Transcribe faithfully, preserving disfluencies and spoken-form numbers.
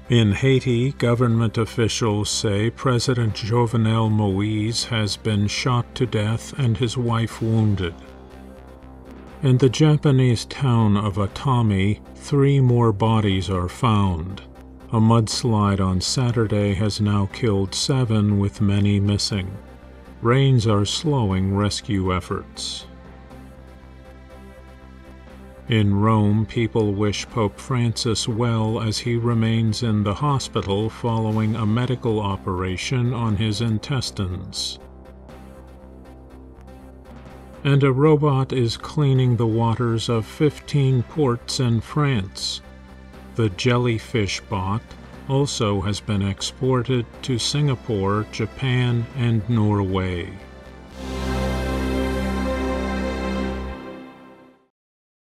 In Haiti, government officials say President Jovenel Moïse has been shot to death and his wife wounded. In the Japanese town of Atami, three more bodies are found. A mudslide on Saturday has now killed seven, with many missing. Rains are slowing rescue efforts. In Rome, people wish Pope Francis well as he remains in the hospital following a medical operation on his intestines. And a robot is cleaning the waters of fifteen ports in France. The jellyfish bot also has been exported to Singapore, Japan, and Norway.